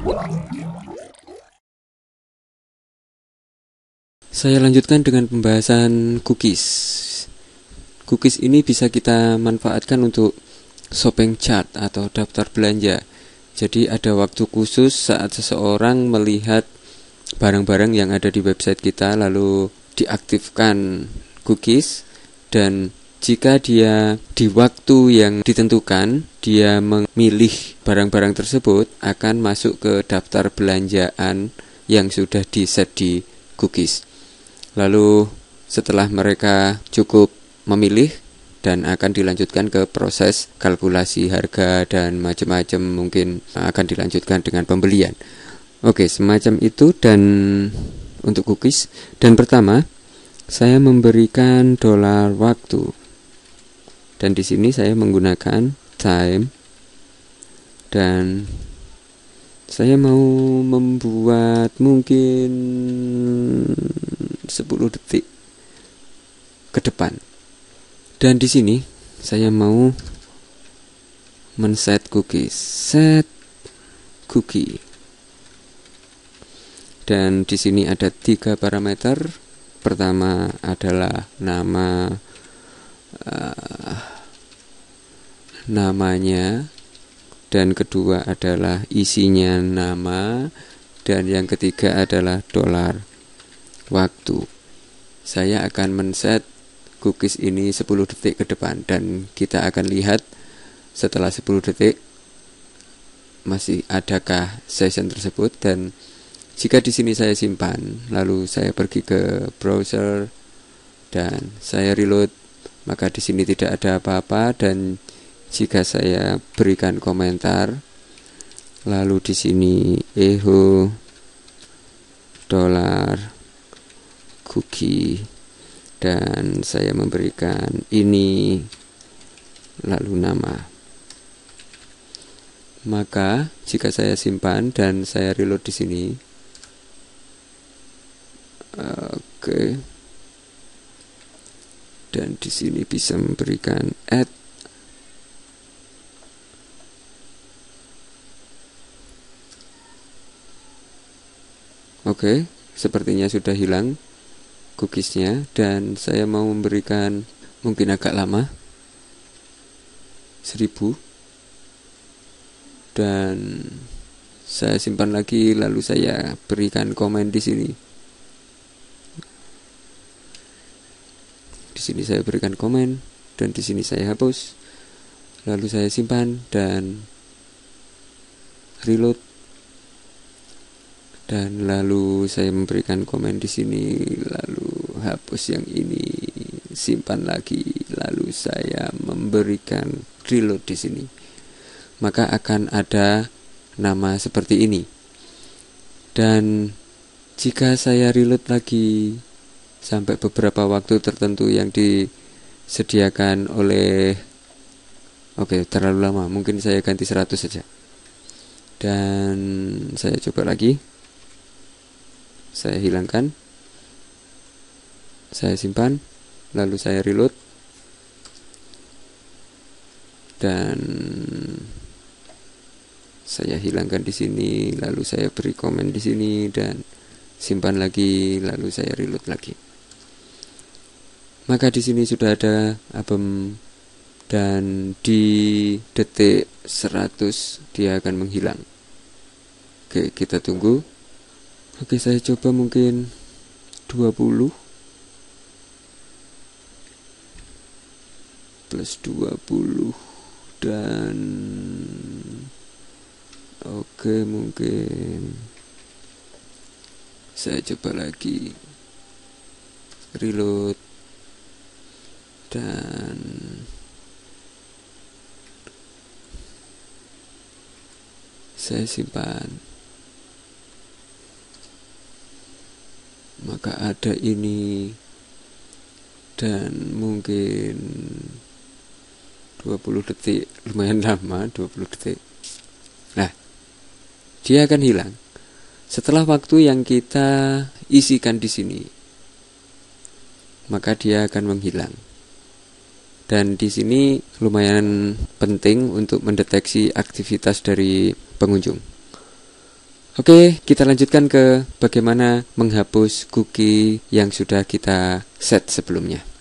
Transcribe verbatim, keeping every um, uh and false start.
Saya lanjutkan dengan pembahasan cookies. Cookies ini bisa kita manfaatkan untuk shopping chart atau daftar belanja. Jadi ada waktu khusus saat seseorang melihat barang-barang yang ada di website kita, lalu diaktifkan cookies, dan jika dia di waktu yang ditentukan dia memilih barang-barang tersebut, akan masuk ke daftar belanjaan yang sudah di-set di cookies. Lalu setelah mereka cukup memilih, dan akan dilanjutkan ke proses kalkulasi harga dan macam-macam, mungkin akan dilanjutkan dengan pembelian. Oke, semacam itu. Dan untuk cookies, dan pertama saya memberikan dolar waktu, dan di sini saya menggunakan time, dan saya mau membuat mungkin sepuluh detik ke depan. Dan di sini saya mau men-set cookies, set cookie. Dan di sini ada tiga parameter. Pertama adalah nama uh, namanya, dan kedua adalah isinya nama, dan yang ketiga adalah dolar waktu. Saya akan men-set cookies ini sepuluh detik ke depan, dan kita akan lihat setelah sepuluh detik masih adakah session tersebut. Dan jika di sini saya simpan, lalu saya pergi ke browser dan saya reload, maka di sini tidak ada apa-apa. Dan jika saya berikan komentar, lalu di sini echo dolar cookie, dan saya memberikan ini lalu nama, maka jika saya simpan dan saya reload di sini, oke, okay, dan di sini bisa memberikan add, oke, okay, sepertinya sudah hilang cookiesnya. Dan saya mau memberikan mungkin agak lama, seribu, dan saya simpan lagi, lalu saya berikan komen di sini. Di sini saya berikan komen, dan di sini saya hapus, lalu saya simpan dan reload, dan lalu saya memberikan komen di sini, lalu hapus yang ini, simpan lagi, lalu saya memberikan reload di sini, maka akan ada nama seperti ini. Dan jika saya reload lagi sampai beberapa waktu tertentu yang disediakan oleh, oke, okay, terlalu lama, mungkin saya ganti seratus saja, dan saya coba lagi. Saya hilangkan, saya simpan, lalu saya reload, dan saya hilangkan di sini, lalu saya beri komen di sini, dan simpan lagi, lalu saya reload lagi. Maka di sini sudah ada album, dan di detik seratus dia akan menghilang. Oke, kita tunggu. Oke, saya coba mungkin dua puluh plus dua puluh, dan oke, mungkin saya coba lagi reload, dan saya simpan, maka ada ini, dan mungkin dua puluh detik, lumayan lama, dua puluh detik. Nah, dia akan hilang setelah waktu yang kita isikan di sini, maka dia akan menghilang. Dan di sini lumayan penting untuk mendeteksi aktivitas dari pengunjung. Oke, kita lanjutkan ke bagaimana menghapus cookie yang sudah kita set sebelumnya.